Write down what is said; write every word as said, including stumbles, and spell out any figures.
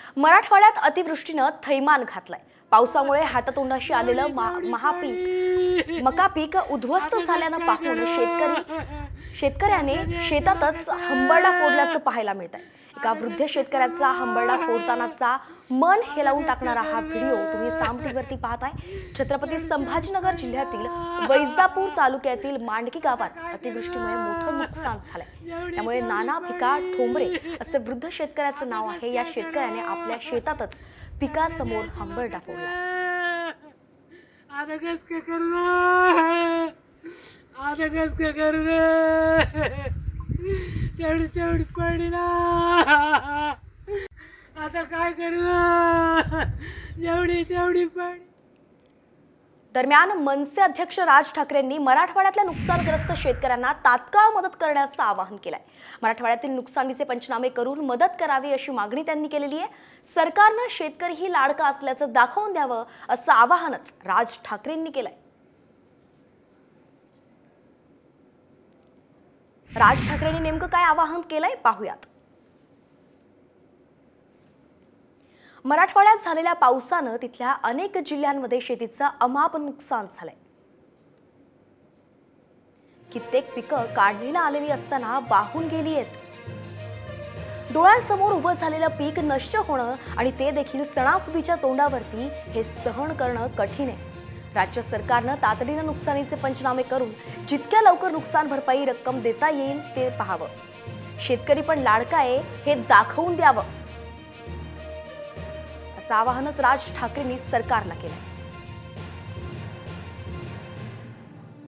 मराठवाड्यात अतिवृष्टीनं थैमान घातलाय। पावसामुळे हातातोंडाशी आलेलं महापीक मका पीक उद्ध्वस्त झाल्यानं पाहून शेतकरी शेतकऱ्याने शेतातच हंबरडा फोडल्याचं पाहायला मिळतंय। एका वृद्ध शेतकऱ्याचा हंबरडा फोडतानाचा मन हेलावून टाकणारा हा व्हिडिओ तुम्ही साम टीव्हीवरती पाहताय। छत्रपती संभाजीनगर जिल्ह्यातील वैजापूर तालुक्यातील मांडकी गावात अतिवृष्टीमुळे मोठं नुकसान झालंय। त्यामुळे नाना भिका ठोंबरे असे वृद्ध शेतकऱ्याचं नाव आहे। या शेतकऱ्याने आपल्या शेतातच पिकासमोर हंबरडा फोडला। तेवढी तेवढी पडली ना, आता काय करू, जेवढी तेवढी पडली। दरम्यान मनसे अध्यक्ष राज ठाकरेंनी मराठवाड्यातल्या नुकसानग्रस्त शेतकऱ्यांना तात्काळ मदत करण्याचं आवाहन केलंय। मराठवाड्यातील नुकसानीचे पंचनामे करून मदत करावी अशी मागणी त्यांनी केलेली आहे। सरकारनं शेतकरीही लाडका असल्याचं दाखवून द्यावं असं आवाहनच राज ठाकरेंनी केलंय। राज ठाकरेंनी नेमकं काय आवाहन केलंय पाहूयात। मराठवाड्यात झालेल्या पावसानं तिथल्या अनेक जिल्ह्यांमध्ये शेतीचं अमाप नुकसान झालंय। कित्येक पिकं काढणीला आलेली असताना वाहून गेली आहेत। डोळ्यांसमोर उभं झालेलं पीक नष्ट होणं आणि ते देखील सणासुदीच्या तोंडावरती हे सहन करणं कठीण आहे। राज्य सरकारनं तातडीनं नुकसानीचे पंचनामे करून जितक्या लवकर नुकसान भरपाई रक्कम देता येईल ते पाहावं। शेतकरी पण लाडका आहे हे दाखवून द्यावं असं आवाहनच राज ठाकरेंनी सरकारला केलं।